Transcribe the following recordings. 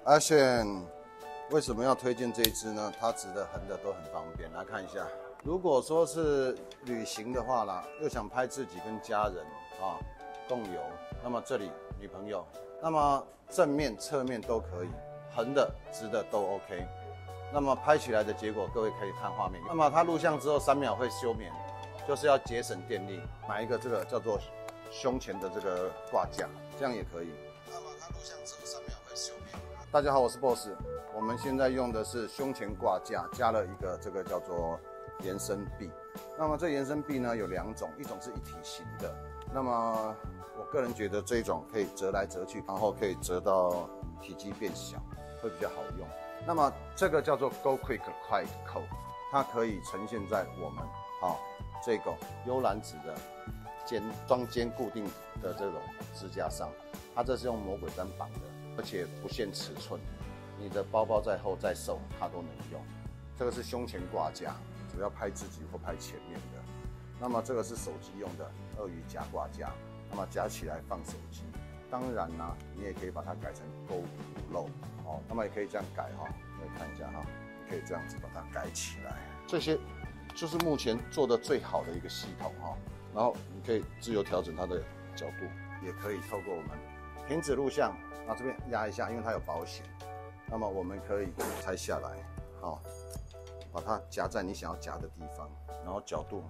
Action， 为什么要推荐这一支呢？它直的、横的都很方便。来看一下，如果说是旅行的话啦，又想拍自己跟家人啊共游，那么这里女朋友，那么正面、侧面都可以，横的、直的都 OK。那么拍起来的结果，各位可以看画面。那么它录像之后3秒会休眠，就是要节省电力。买一个这个叫做胸前的这个挂架，这样也可以。那么它录像之后3秒会休眠。大家好，我是 Boss。我们现在用的是胸前挂架，加了一个这个叫做延伸臂。那么这延伸臂呢有2种，一种是一体型的。那么我个人觉得这一种可以折来折去，然后可以折到体积变小，会比较好用。那么这个叫做 Go Quick 快扣，它可以呈现在我们这个幽兰纸的双肩固定的这种支架上。它这是用魔鬼毡绑的，而且不限尺寸，你的包包再厚再瘦它都能用。这个是胸前挂架，主要拍自己或拍前面的。那么这个是手机用的鳄鱼夹挂架，那么夹起来放手机。当然呢，你也可以把它改成勾骨漏那么也可以这样改来看一下可以这样子把它改起来。这些就是目前做的最好的一个系统然后你可以自由调整它的角度，也可以透过我们停止录像，然后这边压一下，因为它有保险。那么我们可以拆下来把它夹在你想要夹的地方，然后角度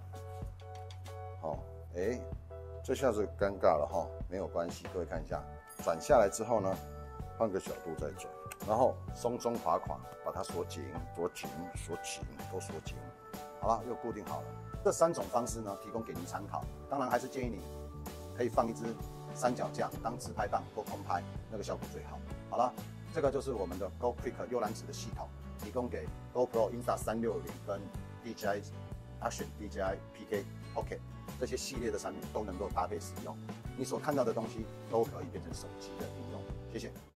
这下子尴尬了没有关系，各位看一下，转下来之后呢，换个角度再转，然后松松垮垮，把它锁紧，锁紧，锁紧，都锁紧。好了，又固定好了。这3种方式呢，提供给您参考。当然还是建议你可以放一支三脚架当自拍棒或空拍，那个效果最好。好了，这个就是我们的 Go Quick 幽兰纸的系统，提供给 GoPro Insta360跟 DJI Action、DJI PK、Pocket 这些系列的产品都能够搭配使用。你所看到的东西都可以变成手机的应用。谢谢。